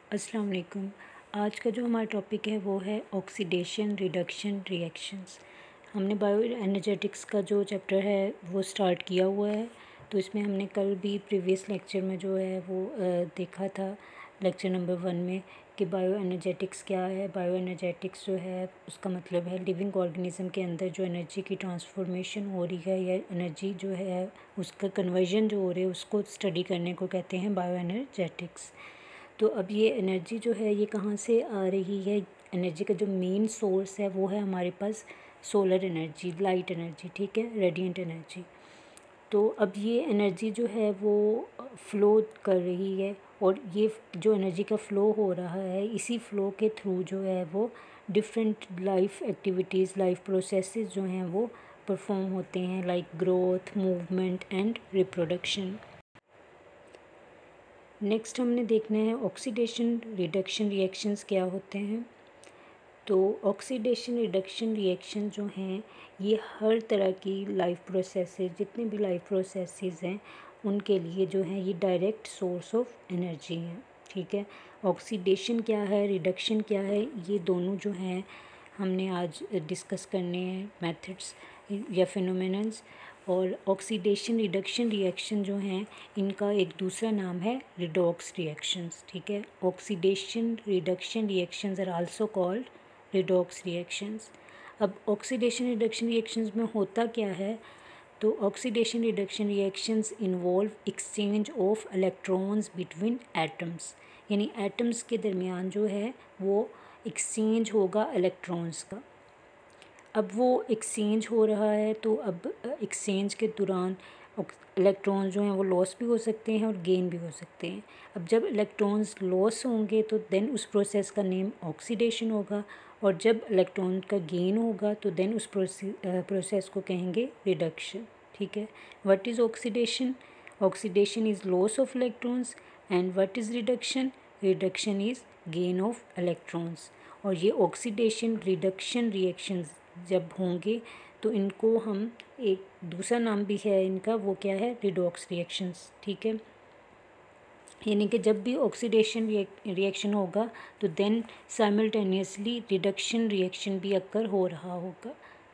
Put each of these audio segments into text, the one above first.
अस्सलाम वालेकुम। आज का जो हमारा टॉपिक है वो है ऑक्सीडेशन रिडक्शन रिएक्शंस। हमने बायो एनर्जेटिक्स का जो चैप्टर है वो स्टार्ट किया हुआ है। तो इसमें हमने कल भी प्रीवियस लेक्चर में जो है वो देखा था, लेक्चर नंबर 1 में, कि बायो एनर्जेटिक्स क्या है। बायो एनर्जेटिक्स जो है उसका मतलब है लिविंग ऑर्गेनिज्म के अंदर जो एनर्जी की ट्रांसफॉर्मेशन हो रही है या एनर्जी जो है उसका कन्वर्जन जो हो रहा है उसको स्टडी करने को कहते हैं बायो एनर्जेटिक्स। तो अब ये एनर्जी जो है ये कहाँ से आ रही है। एनर्जी का जो मेन सोर्स है वो है हमारे पास सोलर एनर्जी, लाइट एनर्जी, ठीक है, रेडिएंट एनर्जी। तो अब ये एनर्जी जो है वो फ़्लो कर रही है और ये जो एनर्जी का फ़्लो हो रहा है इसी फ़्लो के थ्रू जो है वो different life activities, life processes जो हैं वो परफॉर्म होते हैं, like growth, movement and reproduction. Next हमने देखना है ऑक्सीडेशन रिडक्शन रिएक्शंस क्या होते हैं। तो ऑक्सीडेशन रिडक्शन रिएक्शन जो हैं ये हर तरह की लाइफ प्रोसेसेस, जितने भी लाइफ प्रोसेसेस हैं उनके लिए जो है ये डायरेक्ट सोर्स ऑफ एनर्जी है, ठीक है। ऑक्सीडेशन क्या है, रिडक्शन क्या है, ये दोनों जो हैं हमने आज डिस्कस करने हैं, मेथड्स या फिनोमेनन्स। और ऑक्सीडेशन रिडक्शन रिएक्शन जो हैं इनका एक दूसरा नाम है रिडॉक्स रिएक्शंस, ठीक है। Oxidation reduction reactions are also called redox reactions. अब ऑक्सीडेशन रिडक्शन रिएक्शंस में होता क्या है, तो oxidation reduction reactions involve exchange of electrons between atoms, यानी एटम्स के दरमियान जो है वो एक्सचेंज होगा इलेक्ट्रॉन्स का। अब वो एक्सचेंज हो रहा है तो अब एक्सचेंज के दौरान इलेक्ट्रॉन्स जो हैं वो लॉस भी हो सकते हैं और गेन भी हो सकते हैं। अब जब इलेक्ट्रॉन्स लॉस होंगे तो देन उस प्रोसेस का नेम ऑक्सीडेशन होगा, और जब इलेक्ट्रॉन का गेन होगा तो देन उस प्रोसेस को कहेंगे रिडक्शन, ठीक है। What is oxidation? Oxidation is loss of electrons, and what is reduction? Reduction is gain of electrons. और ये ऑक्सीडेशन रिडक्शन रिएक्शंस जब होंगे तो इनको हम, एक दूसरा नाम भी है इनका, वो क्या है, रिडॉक्स रिएक्शंस, ठीक है। यानी कि जब भी ऑक्सीडेशन रिएक्शन होगा तो देन साइमल्टेनियसली रिडक्शन रिएक्शन भी अक्कर हो रहा होगा।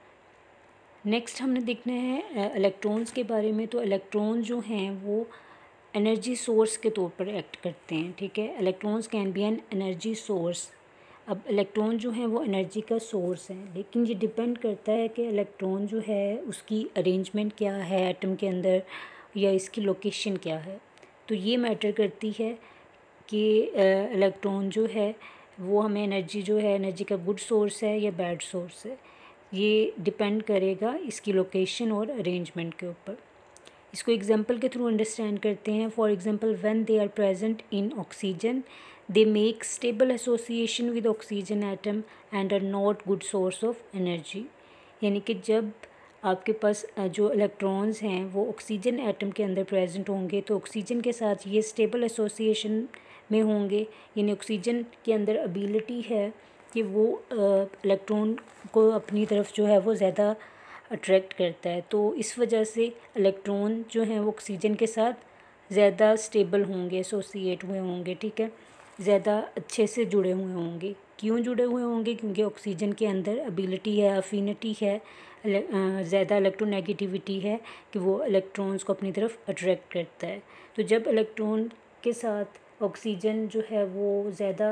नेक्स्ट हमने देखना है इलेक्ट्रॉन्स के बारे में। तो इलेक्ट्रॉन जो हैं वो एनर्जी सोर्स के तौर पर एक्ट करते हैं, ठीक है। Electrons can be an energy source. अब इलेक्ट्रॉन जो है वो एनर्जी का सोर्स है, लेकिन ये डिपेंड करता है कि इलेक्ट्रॉन जो है उसकी अरेंजमेंट क्या है एटम के अंदर, या इसकी लोकेशन क्या है। तो ये मैटर करती है कि इलेक्ट्रॉन जो है वो हमें एनर्जी जो है, एनर्जी का गुड सोर्स है या बैड सोर्स है, ये डिपेंड करेगा इसकी लोकेशन और अरेंजमेंट के ऊपर। इसको एग्जांपल के थ्रू अंडरस्टैंड करते हैं। For example when they are present in oxygen they make stable association with oxygen atom and are not good source of energy. यानी कि जब आपके पास जो इलेक्ट्रॉन्स हैं वो ऑक्सीजन एटम के अंदर प्रेजेंट होंगे तो ऑक्सीजन के साथ ये स्टेबल एसोसिएशन में होंगे, यानी ऑक्सीजन के अंदर एबिलिटी है कि वो इलेक्ट्रॉन को अपनी तरफ जो है वो ज़्यादा अट्रैक्ट करता है। तो इस वजह से इलेक्ट्रॉन जो हैं वो ऑक्सीजन के साथ ज़्यादा स्टेबल होंगे, एसोसिएट हुए होंगे, ठीक है, ज़्यादा अच्छे से जुड़े हुए होंगे। क्यों जुड़े हुए होंगे? क्योंकि ऑक्सीजन के अंदर एबिलिटी है, अफिनिटी है, ज़्यादा इलेक्ट्रोनेगेटिविटी है कि वो इलेक्ट्रॉन्स को अपनी तरफ अट्रैक्ट करता है। तो जब इलेक्ट्रॉन के साथ ऑक्सीजन जो है वो ज़्यादा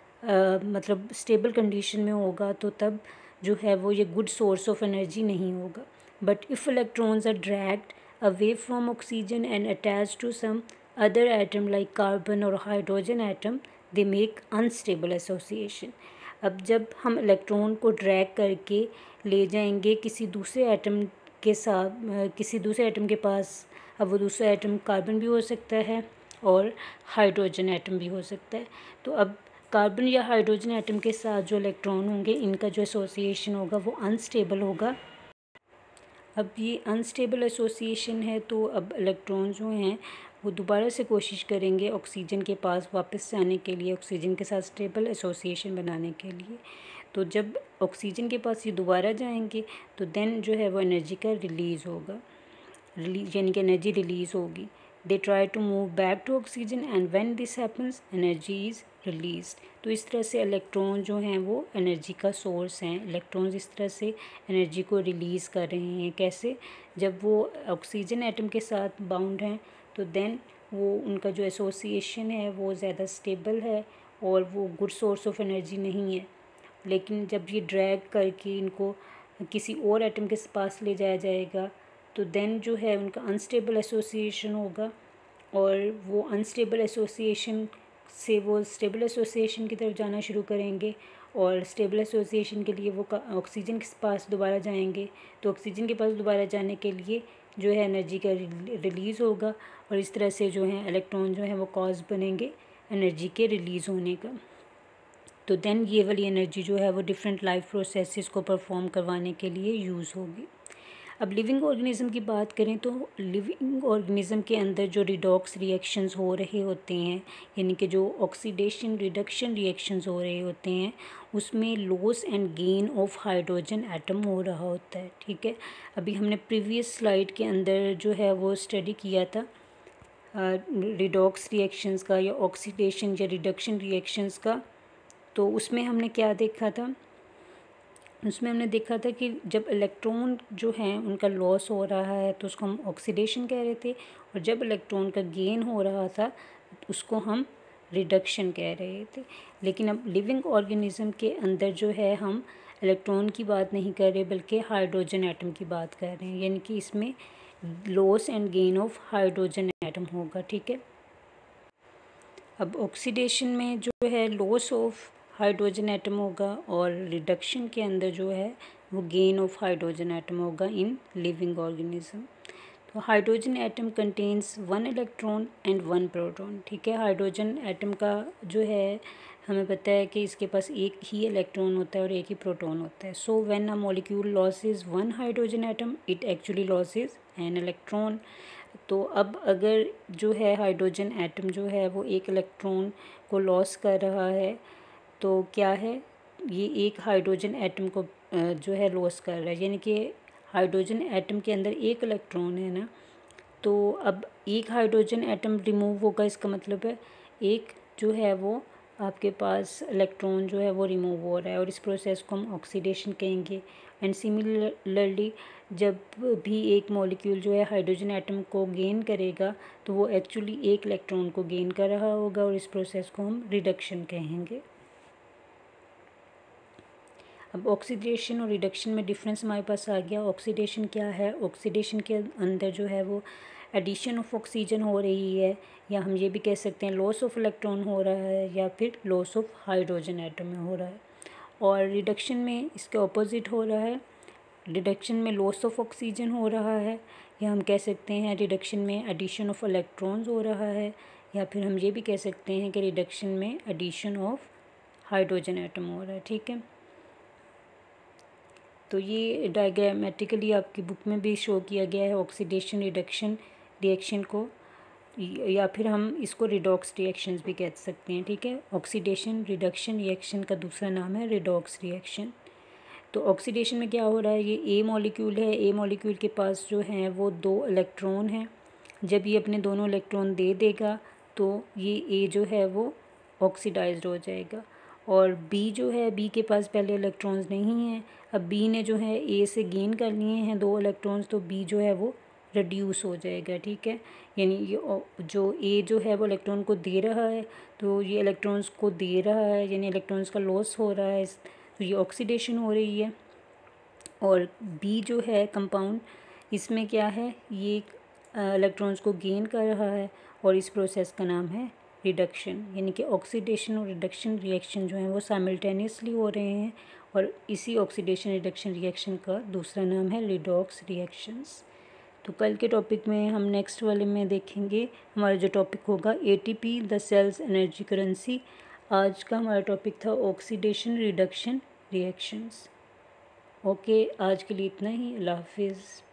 मतलब स्टेबल कंडीशन में होगा तो तब जो है वो ये गुड सोर्स ऑफ एनर्जी नहीं होगा। But if electrons are dragged away from oxygen and attach to some other atom like carbon और hydrogen atom they make unstable association. अब जब हम इलेक्ट्रॉन को ड्रैग करके ले जाएंगे किसी दूसरे एटम के साथ, किसी दूसरे एटम के पास, अब वो दूसरा एटम कार्बन भी हो सकता है और हाइड्रोजन एटम भी हो सकता है। तो अब कार्बन या हाइड्रोजन एटम के साथ जो इलेक्ट्रॉन होंगे इनका जो एसोसिएशन होगा वो अनस्टेबल होगा। अब ये अनस्टेबल एसोसिएशन है तो अब इलेक्ट्रॉन जो हैं वो दोबारा से कोशिश करेंगे ऑक्सीजन के पास वापस जाने के लिए, ऑक्सीजन के साथ स्टेबल एसोसिएशन बनाने के लिए। तो जब ऑक्सीजन के पास ये दोबारा जाएंगे तो देन जो है वो एनर्जी का रिलीज़ होगा, यानी कि एनर्जी रिलीज़ होगी। They try to move back to oxygen and when this happens energy is released. तो इस तरह से इलेक्ट्रॉन जो हैं वो एनर्जी का सोर्स हैं। इलेक्ट्रॉन्स इस तरह से एनर्जी को रिलीज़ कर रहे हैं। कैसे? जब वो ऑक्सीजन एटम के साथ बाउंड हैं तो देन वो उनका जो एसोसिएशन है वो ज़्यादा स्टेबल है और वो गुड सोर्स ऑफ एनर्जी नहीं है। लेकिन जब ये ड्रैग करके इनको किसी और एटम के पास ले जाया जाएगा तो देन जो है उनका अनस्टेबल एसोसिएशन होगा और वो अनस्टेबल एसोसिएशन से वो स्टेबल एसोसिएशन की तरफ जाना शुरू करेंगे और स्टेबल एसोसिएशन के लिए वो ऑक्सीजन के पास दोबारा जाएंगे। तो ऑक्सीजन के पास दोबारा जाने के लिए जो है एनर्जी का रिलीज़ होगा और इस तरह से जो है इलेक्ट्रॉन जो है वो कॉज बनेंगे एनर्जी के रिलीज़ होने का। तो देन ये वाली एनर्जी जो है वो डिफरेंट लाइफ प्रोसेसेस को परफॉर्म करवाने के लिए यूज़ होगी। अब लिविंग ऑर्गेनिज़म की बात करें तो लिविंग ऑर्गेनिज़म के अंदर जो रिडॉक्स रिएक्शंस हो रहे होते हैं, यानी कि जो ऑक्सीडेशन रिडक्शन रिएक्शंस हो रहे होते हैं, उसमें loss and gain of hydrogen atom हो रहा होता है। ठीक है, अभी हमने प्रीवियस स्लाइड के अंदर जो है वो स्टडी किया था रिडॉक्स रिएक्शंस का या ऑक्सीडेशन या रिडक्शन रिएक्शंस का। तो उसमें हमने क्या देखा था? उसमें हमने देखा था कि जब इलेक्ट्रॉन जो हैं उनका लॉस हो रहा है तो उसको हम ऑक्सीडेशन कह रहे थे और जब इलेक्ट्रॉन का गेन हो रहा था उसको हम रिडक्शन कह रहे थे। लेकिन अब लिविंग ऑर्गेनिज़म के अंदर जो है हम इलेक्ट्रॉन की बात नहीं कर रहे बल्कि हाइड्रोजन एटम की बात कर रहे हैं, यानी कि इसमें loss and gain of hydrogen atom होगा। ठीक है, अब ऑक्सीडेशन में जो है लॉस ऑफ हाइड्रोजन एटम होगा और रिडक्शन के अंदर जो है वो गेन ऑफ हाइड्रोजन एटम होगा इन लिविंग ऑर्गेनिज्म। तो hydrogen atom contains 1 electron and 1 proton. ठीक है, हाइड्रोजन एटम का जो है हमें पता है कि इसके पास एक ही इलेक्ट्रॉन होता है और एक ही प्रोटॉन होता है। So when a molecule loses 1 hydrogen atom it actually loses an electron. तो अब अगर जो है हाइड्रोजन एटम जो है वो एक इलेक्ट्रॉन को लॉस कर रहा है तो क्या है, ये एक हाइड्रोजन एटम को जो है लॉस कर रहा है, यानी कि हाइड्रोजन एटम के अंदर एक इलेक्ट्रॉन है ना। तो अब एक हाइड्रोजन एटम रिमूव होगा, इसका मतलब है एक जो है वो आपके पास इलेक्ट्रॉन जो है वो रिमूव हो रहा है और इस प्रोसेस को हम ऑक्सीडेशन कहेंगे। एंड सिमिलरली जब भी एक मॉलिक्यूल जो है हाइड्रोजन एटम को गेन करेगा तो वो एक्चुअली एक इलेक्ट्रॉन को गेन कर रहा होगा और इस प्रोसेस को हम रिडक्शन कहेंगे। अब ऑक्सीडेशन और रिडक्शन में डिफरेंस हमारे पास आ गया। ऑक्सीडेशन क्या है? ऑक्सीडेशन के अंदर जो है वो एडिशन ऑफ ऑक्सीजन हो रही है, या हम ये भी कह सकते हैं लॉस ऑफ इलेक्ट्रॉन हो रहा है, या फिर लॉस ऑफ हाइड्रोजन एटम में हो रहा है। और रिडक्शन में इसके ऑपोजिट हो रहा है, रिडक्शन में लॉस ऑफ ऑक्सीजन हो रहा है, या हम कह सकते हैं रिडक्शन में एडिशन ऑफ इलेक्ट्रॉन्स हो रहा है, या फिर हम ये भी कह सकते हैं कि रिडक्शन में एडिशन ऑफ हाइड्रोजन एटम हो रहा है। ठीक है, तो ये डायग्रामेटिकली आपकी बुक में भी शो किया गया है ऑक्सीडेशन रिडक्शन रिएक्शन को, या फिर हम इसको रिडॉक्स रिएक्शंस भी कह सकते हैं। ठीक है, ऑक्सीडेशन रिडक्शन रिएक्शन का दूसरा नाम है रिडॉक्स रिएक्शन। तो ऑक्सीडेशन में क्या हो रहा है, ये ए मॉलिक्यूल है, ए मॉलिक्यूल के पास जो है वो 2 इलेक्ट्रॉन हैं। जब ये अपने दोनों इलेक्ट्रॉन दे देगा तो ये ए जो है वो ऑक्सीडाइज्ड हो जाएगा, और बी जो है, बी के पास पहले इलेक्ट्रॉन्स नहीं हैं। अब बी ने जो है ए से गेन कर लिए हैं 2 इलेक्ट्रॉन्स, तो बी जो है वो रिड्यूस हो जाएगा। ठीक है, यानी ये जो ए जो है वो इलेक्ट्रॉन को दे रहा है तो ये इलेक्ट्रॉन्स को दे रहा है, यानी इलेक्ट्रॉन्स का लॉस हो रहा है, तो ये ऑक्सीडेशन हो रही है। और बी जो है कंपाउंड, इसमें क्या है, ये इलेक्ट्रॉन्स को गेन कर रहा है और इस प्रोसेस का नाम है रिडक्शन। यानी कि ऑक्सीडेशन और रिडक्शन रिएक्शन जो हैं वो साइमल्टेनियसली हो रहे हैं, और इसी ऑक्सीडेशन रिडक्शन रिएक्शन का दूसरा नाम है रिडॉक्स रिएक्शंस। तो कल के टॉपिक में हम नेक्स्ट वाले में देखेंगे, हमारा जो टॉपिक होगा ATP the cell's energy currency. आज का हमारा टॉपिक था ऑक्सीडेशन रिडक्शन रिएक्शंस। ओके, आज के लिए इतना ही। अल्लाह हाफिज़।